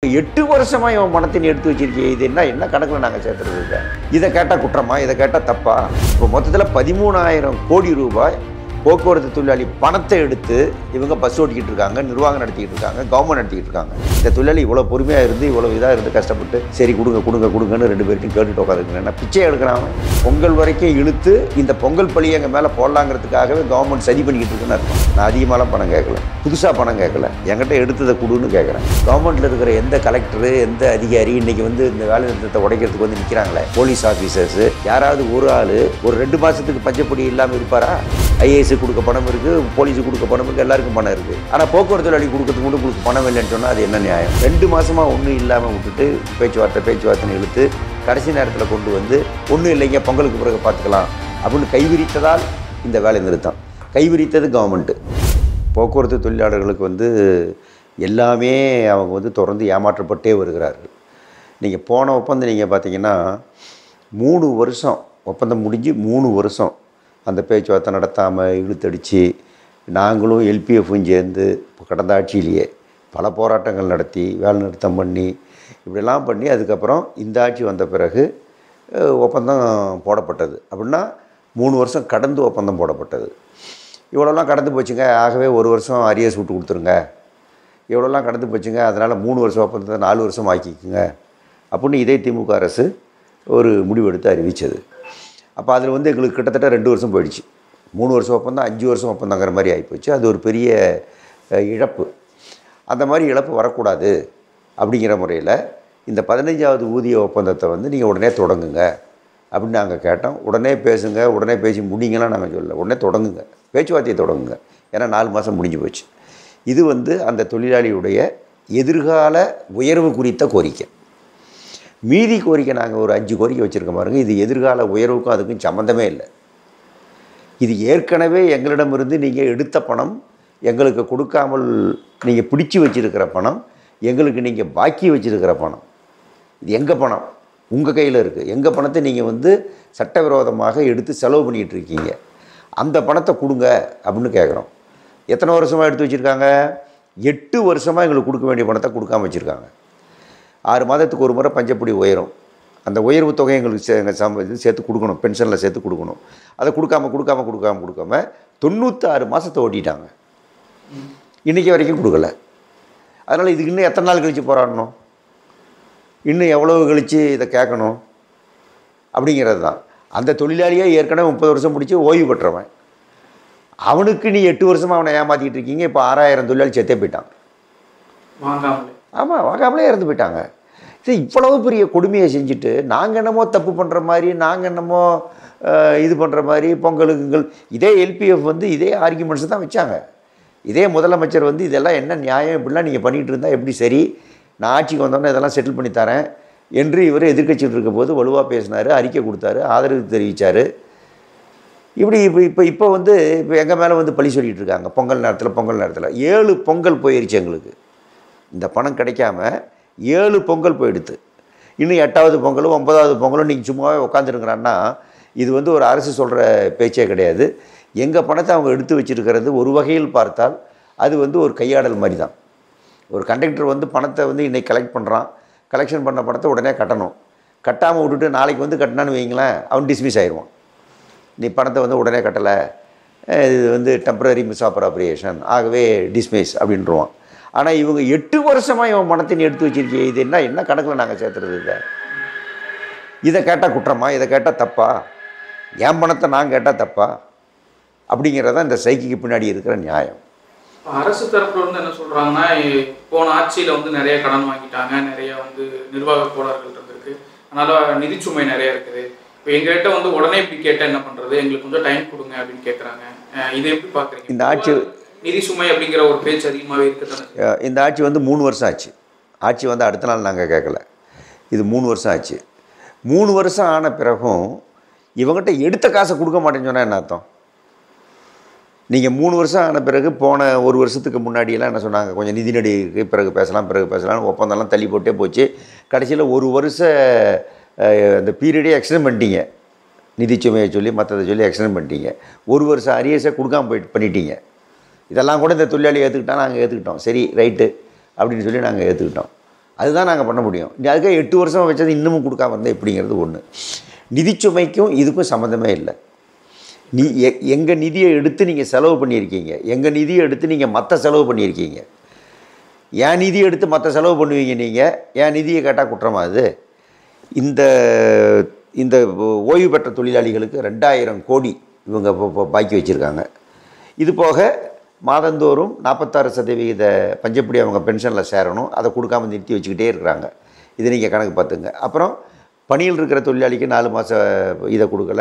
8 வருஷமாக இவன் பணத்தை நீ எடுத்து வச்சிருக்கீங்க, இது என்ன கணக்கில் நாங்கள் சேர்த்துறது இல்லை. இதை கேட்டால் குற்றமா, இதை கேட்டால் தப்பா? இப்போ மொத்தத்தில் 13,000 கோடி ரூபாய் போக்குவரத்து தொழிலாளி பணத்தை எடுத்து இவங்க பஸ் ஓட்டிக்கிட்டு இருக்காங்க, நிர்வாகம் நடத்திக்கிட்டு இருக்காங்க, கவர்மெண்ட் நடத்திக்கிட்டு இருக்காங்க. இந்த தொழிலாளி இவ்வளோ பொறுமையாக இருந்து இவ்வளோ இதாக இருந்து கஷ்டப்பட்டு சரி கொடுங்கன்னு 2 பேர்ட்டையும் கேட்டுட்டு உட்காந்துருக்கேன். என்ன பிச்சை எடுக்கிறாங்க? பொங்கல் வரைக்கும் இழுத்து இந்த பொங்கல் பழி எங்கள் மேலே போடலாங்கிறதுக்காகவே கவர்மெண்ட் சரி பண்ணிக்கிட்டு இருக்குன்னு அர்த்தம். நான் அதிகமாகலாம் பணம் கேட்கல, புதுசாக பணம் கேட்கல, என்கிட்ட எடுத்ததை கொடுன்னு கேட்குறேன். கவர்மெண்ட்டில் இருக்கிற எந்த கலெக்டரு எந்த அதிகாரி இன்றைக்கி வந்து இந்த வேலை நிறுத்தத்தை உடைக்கிறதுக்கு வந்து நிற்கிறாங்களே, போலீஸ் ஆஃபீஸர்ஸு, யாராவது ஒரு ஆள் ஒரு 2 மாதத்துக்கு பஞ்சப்பொடி இல்லாமல் இருப்பாரா? ஐஏஎஸ் கொடுக்க பணம் இருக்குது, போலீஸுக்கு கொடுக்க பணம் இருக்குது, எல்லாருக்கும் பணம் இருக்குது. ஆனால் போக்குவரத்து தொழிலாளி கொடுக்கறதுக்கு மட்டும் உங்களுக்கு பணம் இல்லைன்னு சொன்னால் அது என்ன நியாயம்? 2 மாதமாக ஒன்றும் இல்லாமல் விட்டுட்டு பேச்சுவார்த்தைன்னு இழுத்து கடைசி நேரத்தில் கொண்டு வந்து ஒன்றும் இல்லைங்க பொங்கலுக்கு பிறகு பார்த்துக்கலாம் அப்படின்னு கைவிரித்ததால் இந்த வேலை நிறுத்தம். கைவிரித்தது கவர்மெண்ட்டு. போக்குவரத்து தொழிலாளர்களுக்கு வந்து எல்லாமே அவங்க வந்து தொடர்ந்து ஏமாற்றப்பட்டே வருகிறார்கள். நீங்கள் போன ஒப்பந்தம் நீங்கள் பார்த்தீங்கன்னா 3 வருஷம் ஒப்பந்தம் முடிஞ்சு 3 வருஷம் அந்த பேச்சுவார்த்தை நடத்தாமல் இழுத்தடிச்சு நாங்களும் எல்பிஎஃப்பும் சேர்ந்து இப்போ கடந்த ஆட்சியிலேயே பல போராட்டங்கள் நடத்தி வேலை நிறுத்தம் பண்ணி இப்படிலாம் பண்ணி அதுக்கப்புறம் இந்த ஆட்சி வந்த பிறகு ஒப்பந்தம் போடப்பட்டது. அப்படின்னா 3 வருஷம் கடந்து ஒப்பந்தம் போடப்பட்டது. இவ்வளோலாம் கடந்து போச்சுங்க, ஆகவே 1 வருஷம் அரியர்ஸ் விட்டு கொடுத்துருங்க, இவ்வளோலாம் கடந்து போச்சுங்க, அதனால் 3 வருஷம் ஒப்பந்தத்தை 4 வருஷம் ஆக்கிக்குங்க அப்படின்னு இதே திமுக அரசு ஒரு முடிவெடுத்து அறிவித்தது. அப்போ அதில் வந்து எங்களுக்கு கிட்டத்தட்ட 2 வருஷம் போயிடுச்சு. 3 வருஷம் ஒப்பந்தம் 5 வருஷம் ஒப்பந்தங்கிற மாதிரி ஆகிப்போச்சு. அது ஒரு பெரிய இழப்பு. அந்த மாதிரி இழப்பு வரக்கூடாது அப்படிங்கிற முறையில் இந்த 15வது ஊதிய ஒப்பந்தத்தை வந்து நீங்கள் உடனே தொடங்குங்க அப்படின்னு நாங்கள் கேட்டோம். உடனே பேசுங்க, உடனே பேசி முடிங்கலாம் நாங்கள் சொல்லலை, உடனே தொடங்குங்க, பேச்சுவார்த்தையை தொடங்குங்க. ஏன்னா 4 மாதம் முடிஞ்சு போச்சு. இது வந்து அந்த தொழிலாளியுடைய எதிர்கால உயர்வு குறித்த கோரிக்கை. மீதி கோரிக்கை நாங்கள் ஒரு 5 கோரிக்கை வச்சுருக்க பாருங்கள். இது எதிர்கால உயர்வுக்கும் அதுக்கும் சம்மந்தமே இல்லை. இது ஏற்கனவே எங்களிடமிருந்து நீங்கள் எடுத்த பணம், எங்களுக்கு கொடுக்காமல் நீங்கள் பிடிச்சி வச்சுருக்கிற பணம், எங்களுக்கு நீங்கள் பாக்கி வச்சுருக்கிற பணம். இது எங்கள் பணம், உங்கள் கையில் இருக்குது. எங்கள் பணத்தை நீங்கள் வந்து சட்டவிரோதமாக எடுத்து செலவு பண்ணிகிட்ருக்கீங்க, அந்த பணத்தை கொடுங்க அப்படின்னு கேட்குறோம். எத்தனை வருஷமாக எடுத்து வச்சுருக்காங்க? 8 வருஷமாக எங்களுக்கு கொடுக்க வேண்டிய பணத்தை கொடுக்காமல் வச்சுருக்காங்க. 6 மாதத்துக்கு ஒரு முறை பஞ்சப்படி உயரும். அந்த உயர்வு தொகை எங்களுக்கு இது சேர்த்து கொடுக்கணும், பென்ஷனில் சேர்த்து கொடுக்கணும். அதை கொடுக்காம 96 மாதத்தை ஓட்டிட்டாங்க. இன்றைக்கி வரைக்கும் கொடுக்கல. அதனால் இதுக்கு இன்னும் எத்தனை நாள் கழித்து போராடணும், இன்னும் எவ்வளோ கழித்து இதை கேட்கணும் அப்படிங்கிறது தான். அந்த தொழிலாளியே ஏற்கனவே 30 வருஷம் முடித்து ஓய்வு பெற்றவன், அவனுக்கு நீ 8 வருஷமாக அவனை ஏமாற்றிக்கிட்டு இருக்கீங்க. இப்போ 6,000 தொழிலாளி செத்தே போயிட்டான். ஆமாம், வாங்காமலே இறந்து போயிட்டாங்க. இது இவ்வளவு பெரிய கொடுமையை செஞ்சுட்டு நாங்கள் என்னமோ தப்பு பண்ணுற மாதிரி, நாங்கள் என்னமோ இது பண்ணுற மாதிரி பொங்கலுக்குங்கள் இதே எல்பிஎஃப் வந்து இதே ஆர்கியூமெண்ட்ஸ் தான் வச்சாங்க. இதே முதலமைச்சர் வந்து இதெல்லாம் என்ன நியாயம், இப்படிலாம் நீங்கள் பண்ணிகிட்டு இருந்தால் எப்படி சரி, நான் ஆட்சிக்கு வந்தோன்னே இதெல்லாம் செட்டில் பண்ணி தரேன் என்று இவர் எதிர்க்கட்சியில் இருக்கும்போது வலுவாக பேசினார், அறிக்கை கொடுத்தாரு, ஆதரவு தெரிவித்தார். இப்போ வந்து இப்போ எங்கள் மேலே வந்து பழி சொல்லிகிட்டு இருக்காங்க. பொங்கல் நேரத்தில் 7 பொங்கல் போயிடுச்சு எங்களுக்கு. இந்த பணம் கிடைக்காம 7 பொங்கல் போயிடுது. இன்னும் 8வது பொங்கலும் 9வது பொங்கலும் நீங்கள் சும்மாவே உட்காந்துருக்குறான்னா இது வந்து ஒரு அரசு சொல்கிற பேச்சே கிடையாது. எங்கள் பணத்தை அவங்க எடுத்து வச்சுருக்கிறது ஒரு வகையில் பார்த்தால் அது வந்து ஒரு கையாடல் மாதிரி தான். ஒரு கண்டக்டர் வந்து பணத்தை வந்து இன்றைக்கி கலெக்ட் பண்ணுறான், கலெக்ஷன் பண்ண பணத்தை உடனே கட்டணும். கட்டாமல் விட்டுட்டு நாளைக்கு வந்து கட்டினான்னு வைங்களேன், அவன் டிஸ்மிஸ் ஆயிடுவான். நீ பணத்தை வந்து உடனே கட்டலை, இது வந்து டெம்பரரி மிஸ் அப்ராப்ரியேஷன், ஆகவே டிஸ்மிஸ் அப்படின்றான். ஆனால் இவங்க 8 வருஷமாக இவன் பணத்தை எடுத்து வச்சிருக்கீங்க, இது என்ன கணக்கில் நாங்கள் சேர்த்துறது? இதை கேட்டால் குற்றமா, இதை கேட்டால் தப்பா? என் பணத்தை நான் கேட்டால் தப்பா? அப்படிங்கிறதான் இந்த சைக்கிக்கு பின்னாடி இருக்கிற நியாயம். அரசு தரப்புல வந்து என்ன சொல்கிறாங்கன்னா, போன ஆட்சியில் வந்து நிறைய கடன் வாங்கிட்டாங்க, நிறைய வந்து நிர்வாக கோளாறுகள் இருந்திருக்கு, அதனால் நிதிச்சுமை நிறைய இருக்குது. இப்போ எங்கள்கிட்ட வந்து உடனே இப்படி கேட்டால் என்ன பண்ணுறது, எங்களுக்கு கொஞ்சம் டைம் கொடுங்க அப்படின்னு கேட்குறாங்க. இதை எப்படி பார்க்குறீங்க? இந்த ஆட்சி நிதி சுமை அப்படிங்கிற ஒரு பேச்சு அதிகமாகவே இருக்குது. இந்த ஆட்சி வந்து 3 வருஷம் ஆச்சு. ஆட்சி வந்து அடுத்த நாள் நாங்கள் கேட்கல, இது 3 வருஷம் ஆச்சு. 3 வருஷம் ஆன பிறகும் இவங்ககிட்ட எடுத்த காசை கொடுக்க மாட்டேன்னு சொன்னால் என்ன அர்த்தம்? நீங்கள் 3 வருஷம் ஆன பிறகு போன 1 வருஷத்துக்கு முன்னாடியெல்லாம் என்ன சொன்னாங்க, கொஞ்சம் நிதி நெருக்கடிக்கு பிறகு பேசலாம் ஒப்பந்தம்லாம் தள்ளி போட்டே போச்சு. கடைசியில் 1 வருஷ அந்த பீரியடே எக்ஸ்டெண்ட் பண்ணிட்டீங்க. நிதிச்சுமையை சொல்லி மற்றதை சொல்லி எக்ஸ்டெண்ட் பண்ணிட்டீங்க. 1 வருஷம் அரியர்ஸை கொடுக்காம பண்ணிட்டீங்க. இதெல்லாம் கூட இந்த தொழிலாளி ஏற்றுக்கிட்டா நாங்கள் ஏற்றுக்கிட்டோம், சரி ரைட்டு அப்படின்னு சொல்லி நாங்கள் ஏற்றுக்கிட்டோம். அதுதான் நாங்கள் பண்ண முடியும். அதுக்காக 8 வருஷம் வச்சது இன்னமும் கொடுக்காம இருந்தால் எப்படிங்கிறது ஒன்று. நிதிச்சுமைக்கும் இதுக்கும் சம்மந்தமே இல்லை. எங்கள் நிதியை எடுத்து நீங்கள் செலவு பண்ணியிருக்கீங்க, எங்கள் நிதியை எடுத்து நீங்கள் மற்ற செலவு பண்ணியிருக்கீங்க. என் நிதியை எடுத்து மற்ற செலவு பண்ணுவீங்க நீங்கள், என் நிதியை கேட்டால் குற்றமா அது? இந்த இந்த ஓய்வு பெற்ற தொழிலாளிகளுக்கு 2000 கோடி இவங்க பாக்கி வச்சுருக்காங்க. இது போக மாதந்தோறும் 46% பஞ்சப்படி அவங்க பென்ஷனில் சேரணும், அதை கொடுக்காமல் நிறுத்தி வச்சுக்கிட்டே இருக்கிறாங்க. இதை நீங்கள் கணக்கு பார்த்துங்க. அப்புறம் பணியில் இருக்கிற தொழிலாளிக்கு 4 மாதம் இதை கொடுக்கல,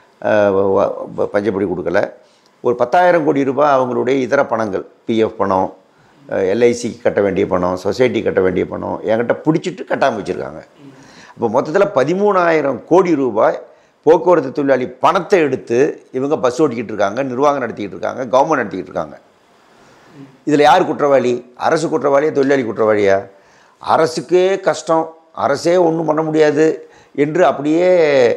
பஞ்சப்படி கொடுக்கல. ஒரு 10,000 கோடி ரூபாய் அவங்களுடைய இதர பணங்கள், பிஎஃப் பணம், எல்ஐசிக்கு கட்ட வேண்டிய பணம், சொசைட்டி கட்ட வேண்டிய பணம் என்கிட்ட பிடிச்சிட்டு கட்டாமல் வச்சுருக்காங்க. இப்போ மொத்தத்தில் 13,000 கோடி ரூபாய் போக்குவரத்து தொழிலாளி பணத்தை எடுத்து இவங்க பஸ் ஓட்டிக்கிட்டு இருக்காங்க, நிர்வாகம் நடத்திக்கிட்டு இருக்காங்க, கவர்மெண்ட் நடத்திக்கிட்டு இருக்காங்க. இதில் யார் குற்றவாளி? அரசு குற்றவாளியா, தொழிலாளி குற்றவாளியா? அரசுக்கே கஷ்டம், அரசே ஒன்றும் பண்ண முடியாது என்று அப்படியே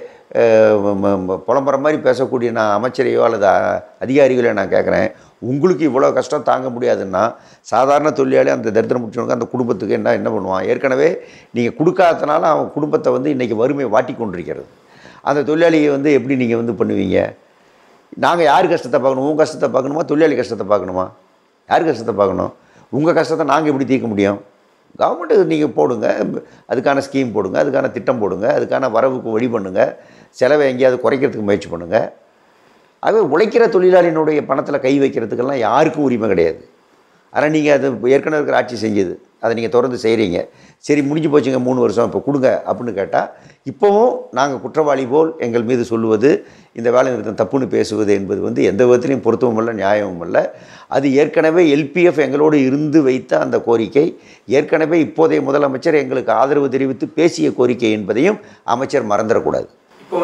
புலம்புற மாதிரி பேசக்கூடிய நான் அமைச்சரையோ அல்லது அதிகாரிகளோ நான் கேட்குறேன், உங்களுக்கு இவ்வளோ கஷ்டம் தாங்க முடியாதுன்னா சாதாரண தொழிலாளி அந்த தரித்திரம் முடிச்சவங்க அந்த குடும்பத்துக்கு என்ன பண்ணுவான்? ஏற்கனவே நீங்கள் கொடுக்காதனால அவன் குடும்பத்தை இன்றைக்கி வறுமை வாட்டி கொண்டிருக்கிறது. அந்த தொழிலாளியை எப்படி நீங்கள் பண்ணுவீங்க? நாங்கள் யார் கஷ்டத்தை பார்க்கணும்? உங்கள் கஷ்டத்தை பார்க்கணுமா, தொழிலாளி கஷ்டத்தை பார்க்கணுமா? யார் கஷ்டத்தை பார்க்கணும்? உங்கள் கஷ்டத்தை நாங்கள் எப்படி தீர்க்க முடியும்? கவர்மெண்ட்டு நீங்கள் போடுங்க, அதுக்கான ஸ்கீம் போடுங்க, அதுக்கான திட்டம் போடுங்க, அதுக்கான வரவுக்கு வழி பண்ணுங்கள், செலவை எங்கேயாவது குறைக்கிறதுக்கு முயற்சி பண்ணுங்கள். ஆகவே உழைக்கிற தொழிலாளியினுடைய பணத்தில் கை வைக்கிறதுக்கெல்லாம் யாருக்கும் உரிமை கிடையாது. ஆனால் நீங்கள் அது ஏற்கனவே இருக்கிற ஆட்சி செஞ்சது, அதை நீங்கள் தொடர்ந்து செய்கிறீங்க. சரி முடிஞ்சு போச்சுங்க 3 வருஷம் இப்போ கொடுங்க அப்படின்னு கேட்டால், இப்போவும் நாங்கள் குற்றவாளி போல் எங்கள் மீது சொல்லுவது, இந்த வேலை நிறுத்தம் தப்புன்னு பேசுவது என்பது எந்த விதத்திலையும் பொருத்தமும் இல்லை, நியாயமும் இல்லை. அது ஏற்கனவே எல்பிஎஃப் எங்களோடு இருந்து வைத்த அந்த கோரிக்கை, ஏற்கனவே இப்போதைய முதலமைச்சர் எங்களுக்கு ஆதரவு தெரிவித்து பேசிய கோரிக்கை என்பதையும் அமைச்சர் மறந்துடக்கூடாது. இப்போ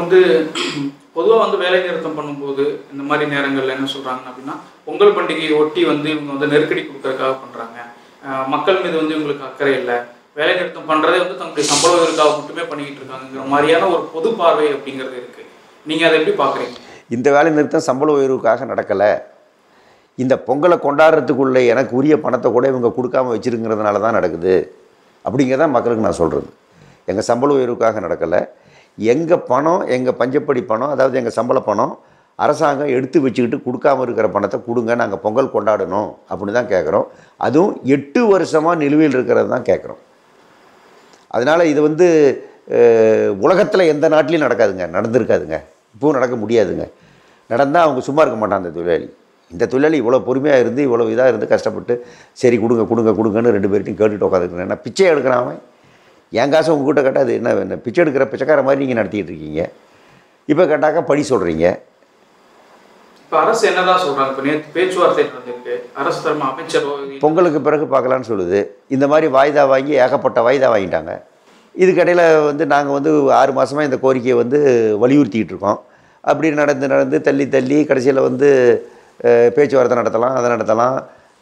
பொதுவாக வேலை நிறுத்தம் பண்ணும்போது இந்த மாதிரி நேரங்களில் என்ன சொல்கிறாங்க அப்படின்னா, பொங்கல் பண்டிகையை ஒட்டி இவங்க நெருக்கடி கொடுக்கறதுக்காக பண்ணுறாங்க, மக்கள் மீது இவங்களுக்கு அக்கறை இல்லை, வேலை நிறுத்தம் பண்ணுறதே தங்களுடைய சம்பள உயர்வுக்காக மட்டுமே பண்ணிக்கிட்டு இருக்காங்கிற மாதிரியான ஒரு பொது பார்வை அப்படிங்கிறது இருக்குது. நீங்கள் அதை எப்படி பார்க்குறீங்க? இந்த வேலை நிறுத்தம் சம்பள உயர்வுக்காக நடக்கலை. இந்த பொங்கலை கொண்டாடுறதுக்குள்ளே எனக்கு உரிய பணத்தை கூட இவங்க கொடுக்காம வச்சுருங்கிறதுனால தான் நடக்குது அப்படிங்கிறதான் மக்களுக்கு நான் சொல்கிறது. எங்கள் சம்பள உயர்வுக்காக நடக்கலை. எங்கள் பணம், எங்கள் பஞ்சப்படி பணம், அதாவது எங்கள் சம்பள பணம் அரசாங்கம் எடுத்து வச்சுக்கிட்டு கொடுக்காமல் இருக்கிற பணத்தை கொடுங்க, நாங்கள் பொங்கல் கொண்டாடணும் அப்படின்னு தான் கேட்குறோம். அதுவும் 8 வருஷமாக நிலுவையில் இருக்கிறது தான் கேட்குறோம். அதனால் இது உலகத்தில் எந்த நாட்டிலையும் நடக்காதுங்க, நடந்திருக்காதுங்க, இப்போவும் நடக்க முடியாதுங்க. நடந்தால் அவங்க சும்மா இருக்க மாட்டான் அந்த தொழிலாளி. இந்த தொழிலாளி இவ்வளோ பொறுமையாக இருந்து, இவ்வளோ இதாக இருந்து கஷ்டப்பட்டு சரி கொடுங்க கொடுங்க கொடுங்கன்னு 2 பேர்ட்டையும் கேட்டுட்டு உட்காந்துருக்கேன். ஏன்னா பிச்சை எடுக்கிறான் அவன். என் காசை உங்ககிட்ட கேட்டால் அது என்ன பிச்சை எடுக்கிற பிச்சைக்கார மாதிரி நீங்கள் நடத்திக்கிட்டு இருக்கீங்க. இப்போ கேட்டாக்கா படி சொல்கிறீங்க. இப்போ அரசு என்னதான் சொல்கிறாங்க? இப்போ நேற்று பேச்சுவார்த்தை நடந்திருக்கு, அரசு தரமா அமைச்சரோ பொங்கலுக்கு பிறகு பார்க்கலான்னு சொல்லுது. இந்த மாதிரி வாய்தா வாங்கி ஏகப்பட்ட வாய்தா வாங்கிட்டாங்க. இதுக்கடையில் நாங்கள் 6 மாதமாக இந்த கோரிக்கையை வலியுறுத்திக்கிட்டு இருக்கோம். அப்படி நடந்து தள்ளி கடைசியில் பேச்சுவார்த்தை நடத்தலாம், அதை நடத்தலாம்,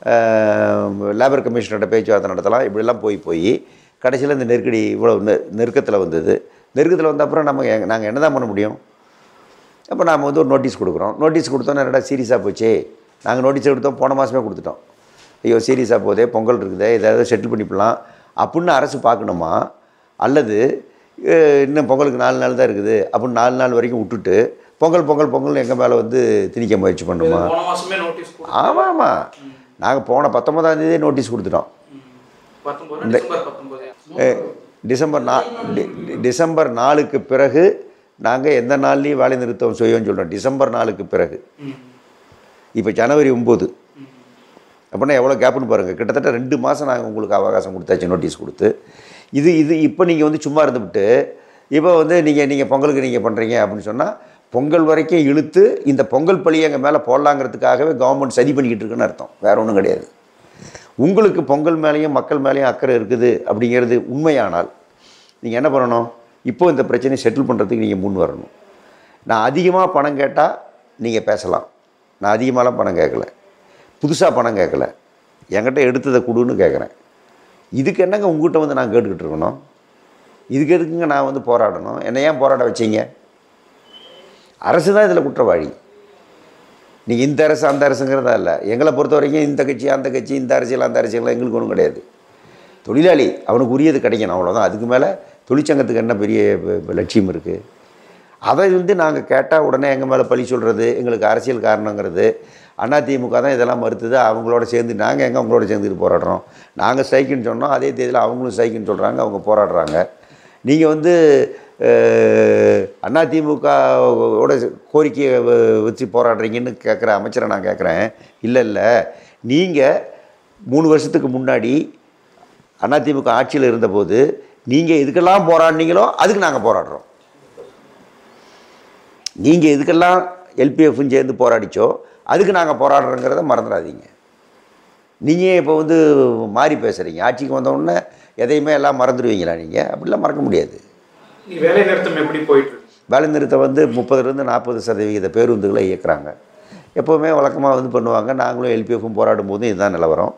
லேபர் கமிஷனோட பேச்சுவார்த்தை நடத்தலாம், இப்படிலாம் போய் கடைசியில் இந்த நெருக்கடி இவ்வளோ நெருக்கத்தில் வந்தது. நெருக்கத்தில் வந்த அப்புறம் நாங்கள் என்ன தான் பண்ண முடியும்? அப்போ நாம் ஒரு நோட்டீஸ் கொடுக்குறோம். நோட்டீஸ் கொடுத்தோன்னா என்னடா சீரியஸாக போச்சு, நாங்கள் நோட்டீஸ் கொடுத்தோம், போன மாதமே கொடுத்துட்டோம், ஐயோ சீரியஸாக போதே, பொங்கல் இருக்குதே, ஏதாவது செட்டில் பண்ணிப்பலாம் அப்படின்னு அரசு பார்க்கணுமா? அல்லது இன்னும் பொங்கலுக்கு 4 நாள் தான் இருக்குது அப்படின்னு 4 நாள் வரைக்கும் விட்டுட்டு பொங்கல் எங்கள் மேலே திணிக்க முயற்சி பண்ணுமா? ஆமாம், நாங்கள் போன 19ஆம் தேதியே நோட்டீஸ் கொடுத்துட்டோம். டிசம்பர் 4க்கு பிறகு நாங்கள் எந்த நாள்லேயும் வேலை நிறுத்தம் செய்யோன்னு சொல்கிறோம். டிசம்பர் 4க்கு பிறகு. இப்போ ஜனவரி 9, அப்படின்னா எவ்வளோ கேப்புன்னு பாருங்கள். கிட்டத்தட்ட 2 மாதம் நாங்கள் உங்களுக்கு அவகாசம் கொடுத்தாச்சு நோட்டீஸ் கொடுத்து. இது இப்போ நீங்கள் சும்மா இருந்துவிட்டு இப்போ நீங்கள் பொங்கலுக்கு நீங்கள் பண்ணுறீங்க அப்படின்னு சொன்னால், பொங்கல் வரைக்கும் இழுத்து இந்த பொங்கல் பழியை எங்கள் மேலே போடலாங்கிறதுக்காகவே கவர்மெண்ட் சதி பண்ணிக்கிட்டு இருக்குன்னு அர்த்தம், வேறு ஒன்றும் கிடையாது. உங்களுக்கு பொங்கல் மேலேயும் மக்கள் மேலேயும் அக்கறை இருக்குது அப்படிங்கிறது உண்மையானால் நீங்கள் என்ன பண்ணணும்? இப்போ இந்த பிரச்சனையை செட்டில் பண்ணுறதுக்கு நீங்கள் முன் வரணும். நான் அதிகமாக பணம் கேட்டால் நீங்கள் பேசலாம். நான் அதிகமாகலாம் பணம் கேட்கல, புதுசாக பணம் கேட்கல, என்கிட்ட எடுத்ததை கொடுன்னு கேட்குறேன். இதுக்கு என்னங்க உங்கள்கிட்ட நான் கேட்டுக்கிட்டு இருக்கணும்? இதுக்கு எதுக்குங்க நான் போராடணும்? என்னை ஏன் போராட வச்சிங்க? அரசு தான் இதில் குற்றவாளி. நீங்கள் இந்த அரசு அந்த அரசுங்கிறதா இல்லை. எங்களை பொறுத்த வரைக்கும் இந்த கட்சி அந்த கட்சி, இந்த அரசியல் அந்த அரசியல் எங்களுக்கு ஒன்றும் கிடையாது. தொழிலாளி அவனுக்கு உரியது கிடைக்கணும், அவ்வளோதான். அதுக்கு மேலே தொழிற்சங்கத்துக்கு என்ன பெரிய லட்சியம் இருக்குது? அதை வந்து நாங்கள் கேட்டால் உடனே எங்கள் மேலே பழி சொல்கிறது, எங்களுக்கு அரசியல் காரணங்கிறது. அதிமுக தான் இதெல்லாம் மறுத்துது, அவங்களோட சேர்ந்து நாங்கள் எங்கே அவங்களோட சேர்ந்துட்டு போராடுறோம்? நாங்கள் ஸ்ட்ரைக்குன்னு சொன்னோம், அதே தேதியில் அவங்களும் ஸ்ட்ரைக்குன்னு சொல்கிறாங்க, அவங்க போராடுறாங்க. நீங்கள் வந்து அதிமுகவோட கோரிக்கையை வச்சு போராடுறீங்கன்னு கேட்குற அமைச்சரை நான் கேட்குறேன். இல்லை, நீங்கள் 3 வருஷத்துக்கு முன்னாடி அதிமுக ஆட்சியில் இருந்தபோது நீங்கள் எதுக்கெல்லாம் போராடினீங்களோ அதுக்கு நாங்கள் போராடுறோம். நீங்கள் எதுக்கெல்லாம் எல்பிஎஃப்னு சேர்ந்து போராடிச்சோ அதுக்கு நாங்கள் போராடுறோங்கிறத மறந்துடாதீங்க. நீங்கள் இப்போ வந்து மாறி பேசுகிறீங்க. ஆட்சிக்கு வந்தோடனே எதையுமே எல்லாம் மறந்துடுவீங்களா? நீங்கள் அப்படிலாம் மறக்க முடியாது. வேலை நிறுத்தம் எப்படி போயிட்டு? வேலை நிறுத்தம் வந்து 30% 40% பேருந்துகளை இயக்குறாங்க. எப்போவுமே வழக்கமாக வந்து பண்ணுவாங்க. நாங்களும் எல்பிஎஃப்பும் போராடும் போதும் இதுதான் நிலவரம்.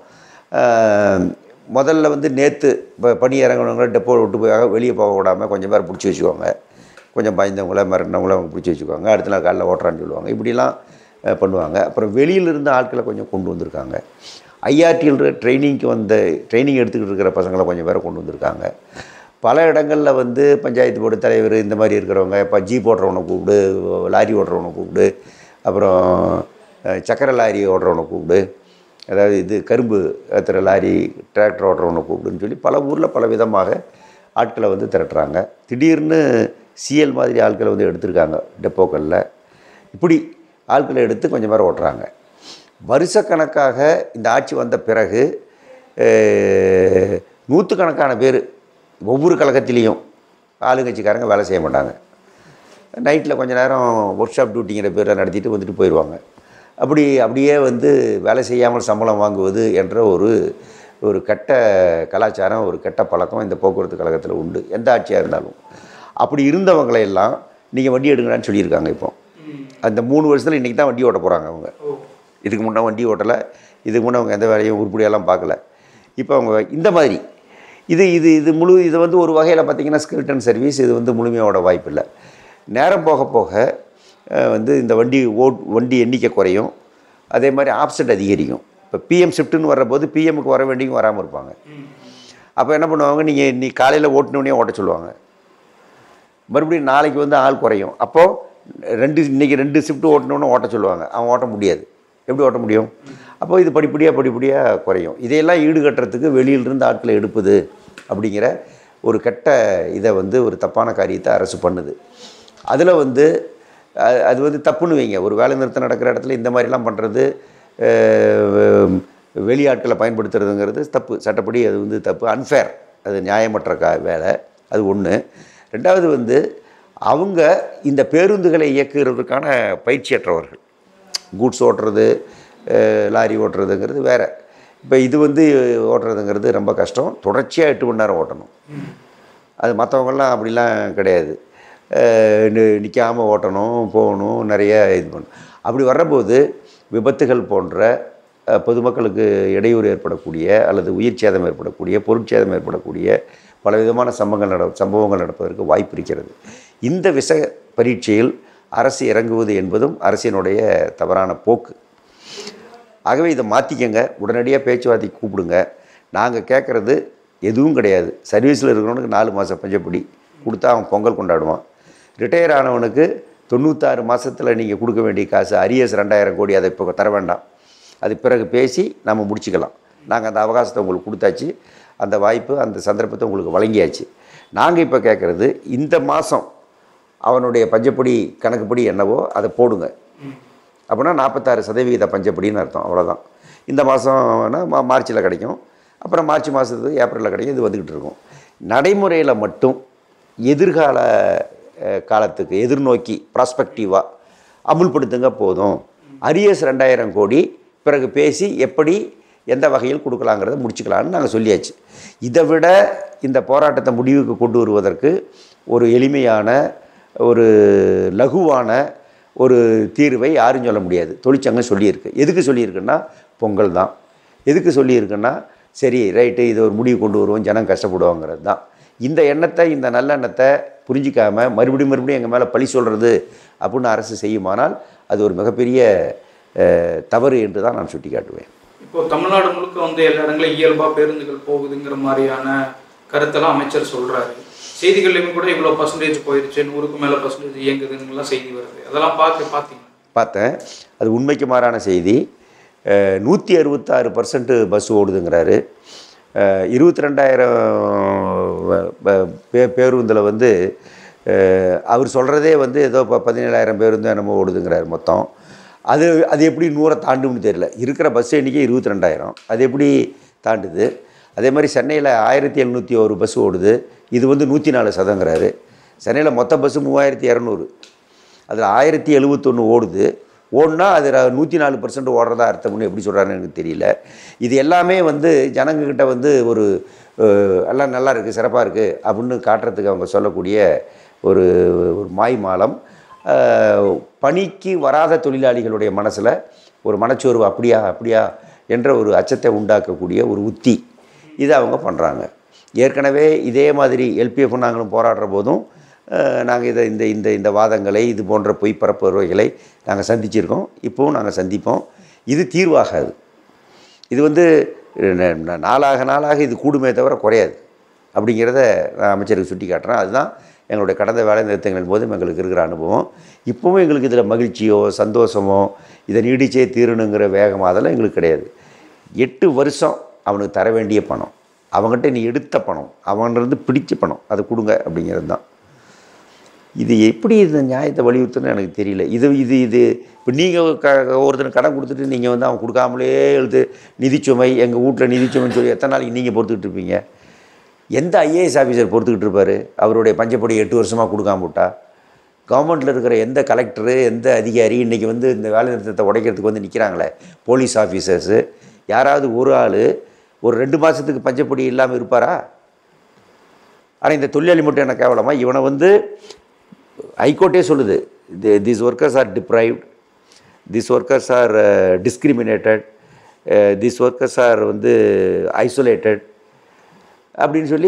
முதல்ல வந்து நேற்று இப்போ பணி இறங்கினவங்கள டெப்போ விட்டு போய் வெளியே போக விடாமல் கொஞ்சம் பேர் பிடிச்சி வச்சுக்குவாங்க. கொஞ்சம் பயந்தவங்கள மிரட்டினவங்கள அவங்க பிடிச்சி வச்சுக்குவாங்க. அடுத்த நாள் காலையில் ஓட்டுறான்னு சொல்லுவாங்க. இப்படிலாம் பண்ணுவாங்க. அப்புறம் வெளியிலிருந்து ஆட்களை கொஞ்சம் கொண்டு வந்திருக்காங்க. ஐஆர்டியில் ட்ரைனிங் எடுத்துக்கிட்டு இருக்கிற பசங்களை கொஞ்சம் பேரை கொண்டு வந்திருக்காங்க. பல இடங்களில் வந்து பஞ்சாயத்து போர்டு தலைவர் இந்த மாதிரி இருக்கிறவங்க, இப்போ ஜீப் ஓட்டுறவனை கூப்பிடு, லாரி ஓட்டுறவனை கூப்பிடு, அப்புறம் சக்கரை லாரி ஓட்டுறவனை கூப்பிடு, அதாவது இது கரும்பு ஏற்றுற லாரி டிராக்டர் ஓட்டுறவனை கூப்பிடுன்னு சொல்லி பல ஊரில் பல விதமாக ஆட்களை வந்து திரட்டுறாங்க. திடீர்னு சிஎல் மாதிரி ஆட்களை வந்து எடுத்திருக்காங்க டெப்போக்களில். இப்படி ஆட்களை எடுத்து கொஞ்சம் பேர் ஓட்டுறாங்க. வருஷக்கணக்காக இந்த ஆட்சி வந்த பிறகு நூற்றுக்கணக்கான பேர் ஒவ்வொரு கழகத்திலையும் ஆளுங்கட்சிக்காரங்க வேலை செய்ய மாட்டாங்க. நைட்டில் கொஞ்சம் நேரம் ஒர்க் ஷாப் டியூட்டிங்கிற பேரில் நடத்திட்டு வந்துட்டு போயிடுவாங்க. அப்படியே வந்து வேலை செய்யாமல் சம்பளம் வாங்குவது என்ற ஒரு கெட்ட கலாச்சாரம், ஒரு கெட்ட பழக்கம் இந்த போக்குவரத்து கழகத்தில் உண்டு, எந்த ஆட்சியாக இருந்தாலும். அப்படி இருந்தவங்களையெல்லாம் நீங்கள் வண்டி எடுங்கடான்னு சொல்லியிருக்காங்க. இப்போ அந்த 3 வருஷத்தில் இன்றைக்கி தான் வண்டி ஓட்ட போகிறாங்க அவங்க. இதுக்கு முன்னே வண்டி ஓட்டலை. இதுக்கு முன்னே அவங்க எந்த வேலையும் உருப்படியெல்லாம் பார்க்கல. இப்போ அவங்க இந்த மாதிரி இது இதை வந்து ஒரு வகையில் பார்த்திங்கன்னா ஸ்கில்டன் சர்வீஸ். இது வந்து முழுமையோட வாய்ப்பு இல்லை. நேரம் போக போக வந்து இந்த வண்டி எண்ணிக்கை குறையும். அதே மாதிரி ஆப்செட் அதிகரிக்கும். இப்போ பிஎம் ஷிஃப்ட்டுன்னு வர்றபோது பிஎம்முக்கு வர வேண்டியும் வராமல் இருப்பாங்க. அப்போ என்ன பண்ணுவாங்க, நீ காலையில் ஓட்டினோடனே ஓட்ட சொல்லுவாங்க. மறுபடியும் நாளைக்கு வந்து ஆள் குறையும். அப்போது இன்றைக்கி 2 ஷிஃப்ட்டு ஓட்டணுன்னு ஓட்ட சொல்லுவாங்க. அவன் ஓட்ட முடியாது. எப்படி ஓட்ட முடியும்? அப்போ இது படிப்படியாக குறையும். இதையெல்லாம் ஈடுகட்டுறதுக்கு வெளியிலிருந்து ஆட்களை எடுப்பது அப்படிங்கிற ஒரு கெட்ட இதை வந்து ஒரு தப்பான காரியத்தை அரசு பண்ணுது. அதில் வந்து அது வந்து தப்புன்னு வைங்க. ஒரு வேலை நிறுத்தம் நடக்கிற இடத்துல இந்த மாதிரிலாம் பண்ணுறது, வெளியாட்களை பயன்படுத்துறதுங்கிறது தப்பு. சட்டப்படி அது வந்து தப்பு, அன்ஃபேர். அது நியாயமற்ற வேலை. அது ஒன்று. ரெண்டாவது வந்து அவங்க இந்த பேருந்துகளை இயக்குகிறதுக்கான பயிற்சியற்றவர்கள். கூட்ஸ் ஓட்டுறது, லாரி ஓட்டுறதுங்கிறது வேறு. இப்போ இது வந்து ஓட்டுறதுங்கிறது ரொம்ப கஷ்டம். தொடர்ச்சியாக 8 மணி நேரம் ஓட்டணும். அது மற்றவங்கெல்லாம் அப்படிலாம் கிடையாது. நிற்காமல் ஓட்டணும், போகணும், நிறைய இது பண்ணணும். அப்படி வர்றபோது விபத்துகள் போன்ற பொதுமக்களுக்கு இடையூறு ஏற்படக்கூடிய அல்லது உயிர் சேதம் ஏற்படக்கூடிய, பொருட்சேதம் ஏற்படக்கூடிய பலவிதமான சம்பவங்கள் நடப்பதற்கு வாய்ப்பு இருக்கிறது. இந்த விஷ பரீட்சையில் அரசு இறங்குவது என்பதும் அரசினுடைய தவறான போக்கு. ஆகவே இதை மாற்றிக்கங்க. உடனடியாக பேச்சுவார்த்தைக்கு கூப்பிடுங்க. நாங்கள் கேட்குறது எதுவும் கிடையாது. சர்வீஸில் இருக்கிறவனுக்கு 4 மாதம் பஞ்சப்படி கொடுத்தா அவன் பொங்கல் கொண்டாடுவான். ரிட்டையர் ஆனவனுக்கு 96 மாதத்தில் நீங்கள் கொடுக்க வேண்டிய காசு அரியஸ் 2000 கோடி, அதை இப்போ தர வேண்டாம். அது பிறகு பேசி நம்ம முடிச்சுக்கலாம். நாங்கள் அந்த அவகாசத்தை உங்களுக்கு கொடுத்தாச்சு. அந்த வாய்ப்பு, அந்த சந்தர்ப்பத்தை உங்களுக்கு வழங்கியாச்சு. நாங்கள் இப்போ கேட்குறது, இந்த மாதம் அவனுடைய பஞ்சப்படி கணக்குப்படி என்னவோ அதை போடுங்க. அப்படின்னா 46% பஞ்சப்படின்னு அர்த்தம். அவ்வளோதான். இந்த மாதம்னா மார்ச்சில் கிடைக்கும். அப்புறம் மார்ச் மாதத்துக்கு ஏப்ரலில் கிடைக்கும். இது வந்துக்கிட்டு இருக்கும். நடைமுறையில் மட்டும் எதிர்கால காலத்துக்கு எதிர்நோக்கி ப்ராஸ்பெக்டிவாக அமுல்படுத்துங்க போதும். அரியஸ் 2000 கோடி பிறகு பேசி எப்படி எந்த வகையில் கொடுக்கலாங்கிறத முடிச்சுக்கலான்னு நாங்கள் சொல்லியாச்சு. இதை விட இந்த போராட்டத்தை முடிவுக்கு கொண்டு வருவதற்கு ஒரு எளிமையான, ஒரு லகுவான ஒரு தீர்வை யாரும் சொல்ல முடியாது. தொழிற்சங்கம் சொல்லியிருக்கு. எதுக்கு சொல்லியிருக்குன்னா பொங்கல் தான். எதுக்கு சொல்லியிருக்குன்னா சரி ரைட்டு, இது ஒரு முடிவு கொண்டு வருவோம், ஜனம் கஷ்டப்படுவாங்கிறது தான். இந்த எண்ணத்தை, இந்த நல்லெண்ணத்தை புரிஞ்சிக்காமல் மறுபடியும் எங்கள் மேலே பழி சொல்கிறது அப்படின்னு அரசு செய்யுமானால் அது ஒரு மிகப்பெரிய தவறு என்று தான் நான் சுட்டி காட்டுவேன். இப்போ தமிழ்நாடு முழுக்க வந்து எல்லா இடங்களும் இயல்பாக பேருந்துகள் போகுதுங்கிற மாதிரியான கருத்தெல்லாம் அமைச்சர் சொல்கிறாரு. செய்திகள்லையுமே கூட இவ்வளோ பர்சன்டேஜ் போயிடுச்சு, 100க்கு மேலே பர்சன்டேஜ் இயங்குதுங்கெல்லாம் செய்தி வருது. அதெல்லாம் பார்த்தீங்க? பார்த்தேன். அது உண்மைக்கு மாறான செய்தி. 166% பஸ் ஓடுதுங்கிறாரு. 22,000 பேருந்தில் வந்து அவர் சொல்கிறதே வந்து ஏதோ 17,000 பேருந்து என்னமோ ஓடுதுங்கிறாரு மொத்தம். அது அது எப்படி 100 தாண்டும்னு தெரியல. இருக்கிற பஸ் எண்ணிக்கை 22,000, அது எப்படி தாண்டுது? அதே மாதிரி சென்னையில் 1701 பஸ் ஓடுது. இது வந்து 104%ங்கிறாரு. சென்னையில் மொத்த பஸ்ஸு 3200, அதில் 1071 ஓடுது. ஓடுனா அது 104% ஓடுறதா அர்த்தம்னு எப்படி சொல்கிறாருன்னு எனக்கு தெரியல. இது எல்லாமே வந்து ஜனங்கக்கிட்ட வந்து ஒரு எல்லாம் நல்லா இருக்குது, சிறப்பாக இருக்குது அப்படின்னு காட்டுறதுக்கு அவங்க சொல்லக்கூடிய ஒரு மாய் மாலம். பணிக்கு வராத தொழிலாளிகளுடைய மனசில் ஒரு மனச்சோர்வு அப்படியா என்ற ஒரு அச்சத்தை உண்டாக்கக்கூடிய ஒரு உத்தி இதை அவங்க பண்ணுறாங்க. ஏற்கனவே இதே மாதிரி எல்பிஎஃப் நாங்களும் போராடுற போதும் நாங்கள் இந்த வாதங்களை, இது போன்ற பொய் பரப்புரைகளை நாங்கள் சந்திச்சிருக்கோம். இப்போவும் நாங்கள் சந்திப்போம். இது தீர்வாகாது. இது வந்து நாளாக இது கூடுமே தவிர குறையாது அப்படிங்கிறத நான் அமைச்சருக்கு சுட்டி காட்டுறேன். அதுதான் எங்களுடைய கடந்த வேலை நிறுத்தங்களின் போதும் எங்களுக்கு இருக்கிற அனுபவம். இப்போவும் எங்களுக்கு இதில் மகிழ்ச்சியோ சந்தோஷமோ இதை நீடிச்சே தீரணுங்கிற வேகம் அதெல்லாம் எங்களுக்கு கிடையாது. 8 வருஷம் அவனுக்கு தர வேண்டிய பணம், அவங்ககிட்ட நீ எடுத்த பணம், அவன்கிட்ட பிடிச்ச பணம், அதை கொடுங்க அப்படிங்கிறது தான். இது எப்படி இந்த நியாயத்தை வலியுறுத்துன்னு எனக்கு தெரியல. இது இப்போ நீங்கள் ஒருத்தர் கடன் கொடுத்துட்டு நீங்கள் வந்து அவன் கொடுக்காமலே எழுது நிதிச்சுமை, எங்கள் வீட்டில் நிதிச்சுமைன்னு சொல்லி எத்தனை நாளைக்கு நீங்கள் பொறுத்துக்கிட்டு இருப்பீங்க? எந்த ஐஏஎஸ் ஆஃபீஸர் பொறுத்துக்கிட்டு இருப்பார் அவருடைய பஞ்சப்படி 8 வருஷமாக கொடுக்காம விட்டா? கவர்மெண்ட்டில் இருக்கிற எந்த கலெக்டரு, எந்த அதிகாரி இன்றைக்கி வந்து இந்த வேலை நிறுத்தத்தை உடைக்கிறதுக்கு வந்து நிற்கிறாங்களே போலீஸ் ஆஃபீஸர்ஸு, யாராவது ஒரு ஆள் ஒரு 2 மாதத்துக்கு பஞ்சப்படி இல்லாமல் இருப்பாரா? ஆனால் இந்த தொழிலாளி மட்டும் என்ன கேவலமா? இவனை வந்து ஹைகோர்ட்டே சொல்லுது, these workers are deprived, these workers are discriminated, these workers are வந்து isolated அப்படின்னு சொல்லி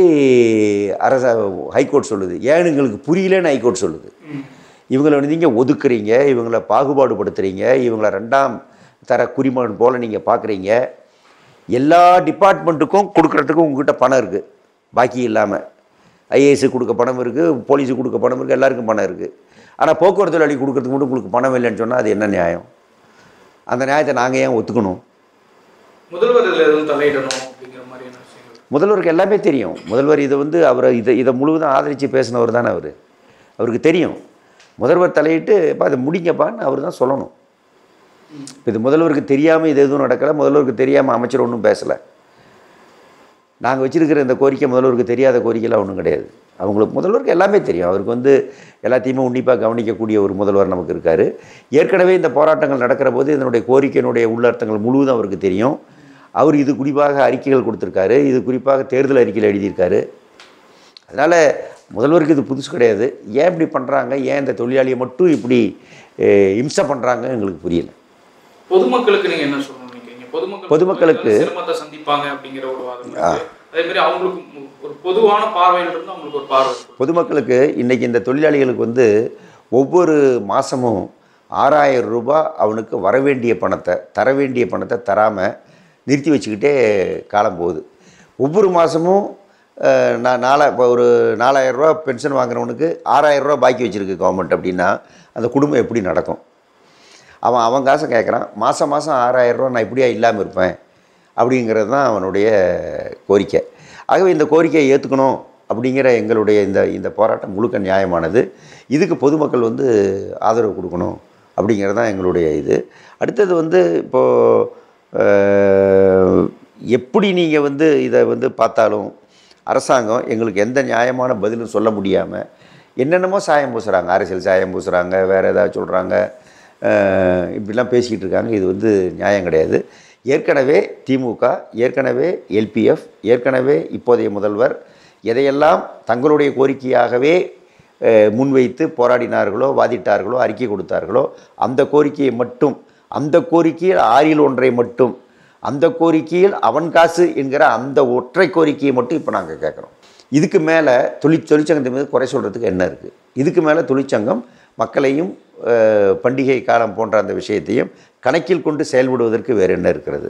ஹைகோர்ட் சொல்லுது. ஏன்னு எங்களுக்கு புரியலன்னு ஹைகோர்ட் சொல்லுது. இவங்களை வந்து நீங்கள் ஒதுக்குறீங்க, இவங்களை பாகுபாடுபடுத்துகிறீங்க, இவங்களை 2ஆம் தர குடிமகன் போல் நீங்கள் பார்க்குறீங்க. எல்லா டிபார்ட்மெண்ட்டுக்கும் கொடுக்குறதுக்கும் உங்கள்கிட்ட பணம் இருக்குது, பாக்கி இல்லாமல் ஐஏஎஸ்ஸு கொடுக்க பணம் இருக்குது, போலீஸுக்கு கொடுக்க பணம் இருக்குது, எல்லாருக்கும் பணம் இருக்குது. ஆனால் போக்குவரத்து தொழிலாளி கொடுக்குறதுக்கு மட்டும் உங்களுக்கு பணம் இல்லைன்னு சொன்னால் அது என்ன நியாயம்? அந்த நியாயத்தை நாங்கள் ஏன் ஒத்துக்கணும்? முதல்வர் எதுவும் தலையிடணும் அப்படிங்கிற மாதிரியான விஷயங்கள் முதல்வருக்கு எல்லாமே தெரியும். முதல்வர் இதை வந்து அவரை இதை முழுவதும் ஆதரித்து பேசினவர் தானே அவருக்கு தெரியும். முதல்வர் தலையிட்டு இப்போ அதை முடிங்கப்பான்னு அவர் தான் சொல்லணும். இப்போ இது முதல்வருக்கு தெரியாமல் இது எதுவும் நடக்கலை, முதல்வருக்கு தெரியாமல் அமைச்சர் ஒன்றும் பேசலை. நாங்கள் வச்சுருக்கிற இந்த கோரிக்கை முதல்வருக்கு தெரியாத கோரிக்கைலாம் ஒன்றும் கிடையாது. அவங்களுக்கு முதல்வருக்கு எல்லாமே தெரியும். அவருக்கு வந்து எல்லாத்தையுமே உன்னிப்பாக கவனிக்கக்கூடிய ஒரு முதல்வர் நமக்கு இருக்கார். ஏற்கனவே இந்த போராட்டங்கள் நடக்கிற போது இதனுடைய கோரிக்கையினுடைய உள்ளர்த்தங்கள் முழுவதும் அவருக்கு தெரியும். அவர் இது குறிப்பாக அறிக்கைகள் கொடுத்துருக்காரு, இது குறிப்பாக தேர்தல் அறிக்கையில் எழுதியிருக்காரு. அதனால் முதல்வருக்கு இது புதுசு கிடையாது. ஏன் இப்படி பண்ணுறாங்க, ஏன் இந்த தொழிலாளியை மட்டும் இப்படி இம்சை பண்ணுறாங்க எங்களுக்கு புரியல. பொதுமக்களுக்கு நீங்கள் என்ன சொல்லணும்? பொதுமக்களுக்கு சிரமத்தை சந்திப்பாங்க அப்படிங்கிற ஒரு வாதம். அதே மாதிரி அவங்களுக்கு ஒரு பொதுவான பார்வையிலிருந்து அவங்களுக்கு ஒரு பார்வை. பொதுமக்களுக்கு இன்றைக்கி இந்த தொழிலாளிகளுக்கு வந்து ஒவ்வொரு மாதமும் 6000 ரூபாய் அவனுக்கு வர வேண்டிய பணத்தை, தர வேண்டிய பணத்தை தராமல் நிறுத்தி வச்சுக்கிட்டே காலம் போகுது. ஒவ்வொரு மாதமும் இப்போ ஒரு 4000 ரூபா பென்ஷன் வாங்குறவனுக்கு 6000 ரூபா பாக்கி வச்சுருக்கு கவர்மெண்ட். அப்படின்னா அந்த குடும்பம் எப்படி நடக்கும்? அவன் காசை கேட்குறான். மாதம் 6000 ரூபா நான் இப்படியா இல்லாமல் இருப்பேன் அப்படிங்கிறது தான் அவனுடைய கோரிக்கை. ஆகவே இந்த கோரிக்கையை ஏற்றுக்கணும் அப்படிங்கிற எங்களுடைய இந்த போராட்டம் முழுக்க நியாயமானது. இதுக்கு பொதுமக்கள் வந்து ஆதரவு கொடுக்கணும் அப்படிங்கிறது தான் எங்களுடைய இது. அடுத்தது வந்து இப்போது எப்படி நீங்கள் வந்து இதை வந்து பார்த்தாலும் அரசாங்கம் எங்களுக்கு எந்த நியாயமான பதிலும் சொல்ல முடியாமல் என்னென்னமோ சாயம் பூசுகிறாங்க, அரசியல் சாயம் பூசுகிறாங்க, வேறு ஏதாவது சொல்கிறாங்க, இப்படிலாம் பேசிக்கிட்டு இருக்காங்க. இது வந்து நியாயம் கிடையாது. ஏற்கனவே திமுக, ஏற்கனவே எல்பிஎஃப், ஏற்கனவே இப்போதைய முதல்வர் எதையெல்லாம் தங்களுடைய கோரிக்கையாகவே முன்வைத்து போராடினார்களோ, வாதிட்டார்களோ, அறிக்கை கொடுத்தார்களோ அந்த கோரிக்கையை மட்டும், அந்த கோரிக்கையில் 6இல் 1 மட்டும், அந்த கோரிக்கையில் அவன் காசு என்கிற அந்த ஒற்றை கோரிக்கையை மட்டும் இப்போ நாங்கள் கேட்குறோம். இதுக்கு மேலே தொழிற்சங்கத்தின் மீது குறை சொல்கிறதுக்கு என்ன இருக்குது? இதுக்கு மேலே தொழிற்சங்கம் மக்களையும் பண்டிகை காலம் போன்ற அந்த விஷயத்தையும் கணக்கில் கொண்டு செயல்படுவதற்கு வேறு என்ன இருக்கிறது?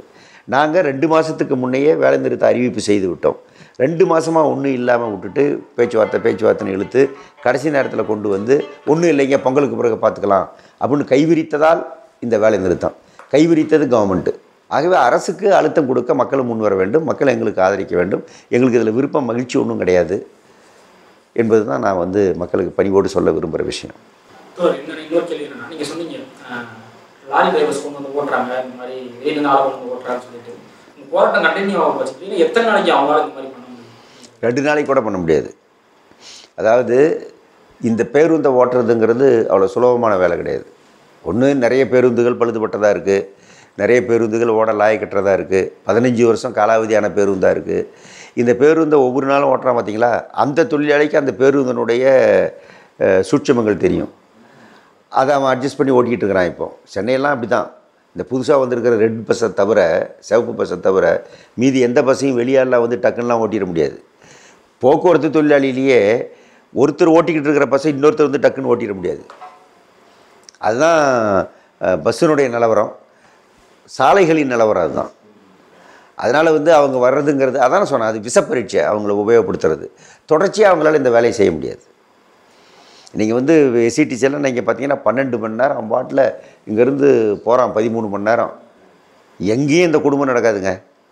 நாங்கள் 2 மாதத்துக்கு முன்னையே வேலை நிறுத்த அறிவிப்பு செய்து விட்டோம். 2 மாதமாக ஒன்றும் இல்லாமல் விட்டுட்டு பேச்சுவார்த்தைன்னு இழுத்து கடைசி நேரத்தில் கொண்டு வந்து ஒன்றும் இல்லைங்க பொங்கலுக்கு பிறகு பார்த்துக்கலாம் அப்படின்னு கைவிரித்ததால் இந்த வேலை நிறுத்தம். கைவிரித்தது கவர்மெண்ட்டு. ஆகவே அரசுக்கு அழுத்தம் கொடுக்க மக்களும் முன் வர வேண்டும், மக்கள் எங்களுக்கு ஆதரிக்க வேண்டும். எங்களுக்கு இதில் விருப்பம் மகிழ்ச்சி ஒன்றும் கிடையாது என்பது தான் நான் வந்து மக்களுக்கு பணிவோடு சொல்ல விரும்புகிற விஷயம். இன்னொரு கேள்வி என்னன்னா, நீங்கள் சொன்னீங்க லாரி டிரைவர்ஸ் கொண்டு வந்து ஓட்டுறாங்க, இந்த மாதிரி வெளியில ஆளை கொண்டு ஓட்டுறாங்கன்னு சொல்லிட்டு இந்த போராட்டம் கண்டினியூ ஆகும் பட்சத்தில் எத்தனை நாளைக்கு அவங்களால இந்த மாதிரி பண்ண முடியும்? 2 நாளைக்கு கூட பண்ண முடியாது. அதாவது இந்த பேருந்தை ஓட்டுறதுங்கிறது அவ்வளோ சுலபமான வேலை கிடையாது. ஒன்று, நிறைய பேருந்துகள் பழுதுபட்டதாக இருக்குது, நிறைய பேருந்துகள் ஓட லாயக்கற்றதாக இருக்குது, 15 வருஷம் காலாவதியான பேருந்தாக இருக்குது. இந்த பேருந்தை ஒவ்வொரு நாளும் ஓட்டுறான் பார்த்தீங்களா, அந்த தொழிலாளிக்கு அந்த பேருந்தினுடைய சூட்சமங்கள் தெரியும். அதை அவன் அட்ஜஸ்ட் பண்ணி ஓட்டிக்கிட்டு இருக்கிறான். இப்போ சென்னையெல்லாம் அப்படி தான். இந்த புதுசாக வந்திருக்கிற ரெட் பஸ்ஸை தவிர, சிவப்பு பஸ்ஸை தவிர மீதி எந்த பஸ்ஸையும் வெளியாலாம் வந்து டக்குன்னெலாம் ஓட்டிட முடியாது. போக்குவரத்து தொழிலாளியிலேயே ஒருத்தர் ஓட்டிக்கிட்டு இருக்கிற பஸ்ஸை இன்னொருத்தர் வந்து டக்குன்னு ஓட்டிட முடியாது. அதுதான் பஸ்ஸினுடைய நிலவரம், சாலைகளின் நிலவரம். அதுதான். அதனால் வந்து அவங்க வர்றதுங்கிறது அதான் சொன்னேன், அது விஷப்பரீட்சை அவங்கள உபயோகப்படுத்துறது. தொடர்ச்சியாக அவங்களால இந்த வேலையை செய்ய முடியாது. நீங்கள் வந்து எஸ்சிடிசியெல்லாம் நீங்கள் பார்த்தீங்கன்னா 12 மணி நேரம் அவன் பாட்டில் இங்கேருந்து போகிறான், 13 மணி நேரம். எங்கேயும் இந்த குடும்பம் நடக்காதுங்க.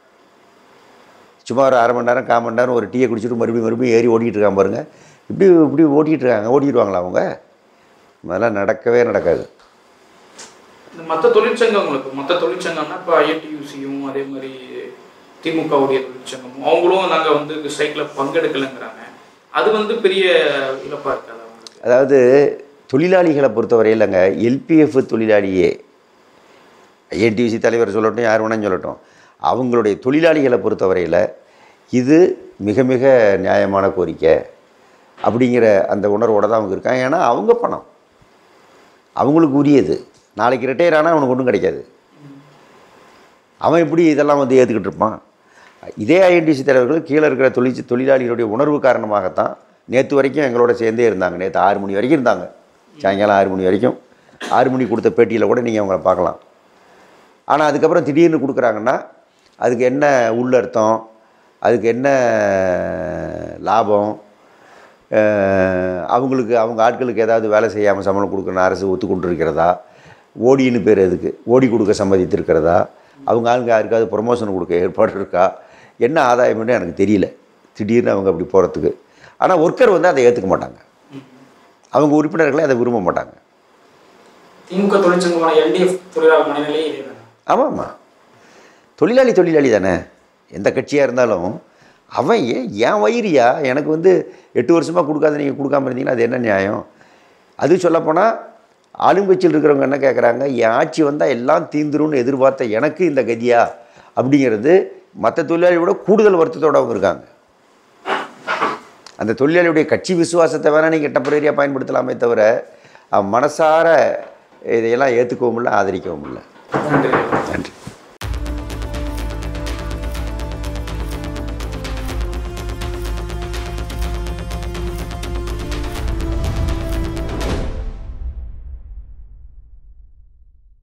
சும்மா ஒரு அரை மணி நேரம் 1/4 மணி நேரம் ஒரு டீயை குடிச்சிட்டு மறுபடியும் ஏறி ஓட்டிகிட்டு இருக்கான் பாருங்கள். இப்படி ஓட்டிகிட்டு இருக்காங்க. ஓட்டிடுவாங்களா அவங்க? அதெல்லாம் நடக்கவே நடக்காது. இந்த மற்ற தொழிற்சங்கம்னா இப்போ ஐஎன்டியூசியும் அதே மாதிரி திமுகவுடைய தொழிற்சங்கமும் அவங்களும் நாங்கள் வந்து ஸ்ட்ரைக்கில் பங்கெடுக்கலைங்கிறாங்க. அது வந்து பெரிய இழப்பாக இருக்காது. அதாவது தொழிலாளிகளை பொறுத்தவரையிலங்க, எல்பிஎஃப் தொழிலாளியே, ஐஎன்டியூசி தலைவர் சொல்லட்டும், யார் வேணாலும் சொல்லட்டும், அவங்களுடைய தொழிலாளிகளை பொறுத்தவரையில் இது மிக மிக நியாயமான கோரிக்கை அப்படிங்கிற அந்த உணர்வோடு தான் அவங்க இருக்காங்க. ஏன்னா அவங்க பணம் அவங்களுக்கு உரியது. நாளைக்கு ரிட்டையர் ஆனால் அவனுக்கு ஒன்றும் கிடைக்காது. அவன் எப்படி இதெல்லாம் வந்து ஏற்றுக்கிட்டு இருப்பான்? இதே ஐஎன்டிசி தலைவர்கள் கீழே இருக்கிற தொழிலாளிகளுடைய உணர்வு காரணமாகத்தான் நேற்று வரைக்கும் எங்களோட சேர்ந்தே இருந்தாங்க. நேற்று 6 மணி வரைக்கும் இருந்தாங்க, சாயங்காலம் 6 மணி வரைக்கும். 6 மணி கொடுத்த பேட்டியில் கூட நீங்கள் அவங்கள பார்க்கலாம். ஆனால் அதுக்கப்புறம் திடீர்னு கொடுக்குறாங்கன்னா அதுக்கு என்ன உள்ளர்த்தம், அதுக்கு என்ன லாபம், அவங்களுக்கு அவங்க ஆட்களுக்கு ஏதாவது வேலை செய்யாமல் சம்பளம் கொடுக்கணும் அரசு ஒத்துக்கொண்டு இருக்கிறதா, ஓடின்னு பேர் எதுக்கு ஓடி கொடுக்க சம்மதித்திருக்கிறதா, அவங்க ஆளுங்க யாருக்காவது ப்ரொமோஷன் கொடுக்க ஏற்பாடு இருக்கா, என்ன ஆதாயம்னு எனக்கு தெரியல திடீர்னு அவங்க அப்படி போகிறதுக்கு. ஆனால் ஒர்க்கர் வந்து அதை ஏற்றுக்க மாட்டாங்க, அவங்க உறுப்பினர்களை அதை விரும்ப மாட்டாங்க. திமுக தொழிற்சங்கமான எல்டிஎஃப் தொழிலாளர் மனநிலையே இதே தான். ஆமாம்மா, தொழிலாளி தானே, எந்த கட்சியாக இருந்தாலும். அவன் ஏன் வயிறியா எனக்கு வந்து 8 வருஷமாக கொடுக்காத நீங்கள் கொடுக்காமல் இருந்தீங்கன்னா அது என்ன நியாயம்? அது சொல்லப்போனால் ஆளுங்கட்சியில் இருக்கிறவங்க என்ன கேட்குறாங்க, என் ஆட்சி வந்தால் எல்லாம் தீந்துரும்னு எதிர்பார்த்த எனக்கு இந்த கதியா அப்படிங்கிறது மற்ற தொழிலாளியோட கூடுதல் வருத்தத்தோடு அவங்க இருக்காங்க. அந்த தொழிலாளியுடைய கட்சி விசுவாசத்தை வேணால் நீங்கள் டெம்பரரியாக பயன்படுத்தலாமே தவிர மனசார இதையெல்லாம் ஏற்றுக்கவும் இல்லை, ஆதரிக்கவும் இல்லை. நன்றி. நன்றி.